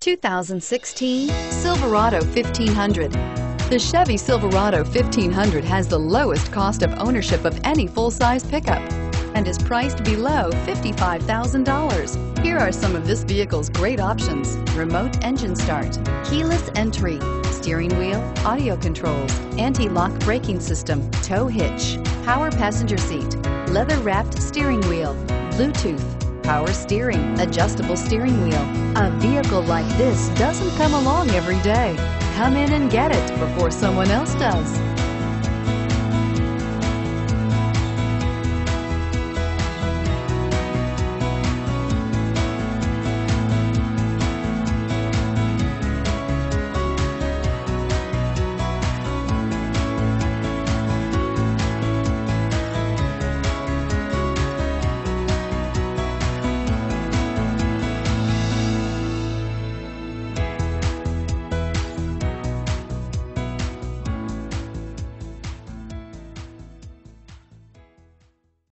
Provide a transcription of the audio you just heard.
2016 Silverado 1500. The Chevy Silverado 1500 has the lowest cost of ownership of any full-size pickup and is priced below $55,000. Here are some of this vehicle's great options: remote engine start, keyless entry, steering wheel audio controls, anti-lock braking system, tow hitch, power passenger seat, leather-wrapped steering wheel, Bluetooth, power steering, adjustable steering wheel. A vehicle like this doesn't come along every day. Come in and get it before someone else does.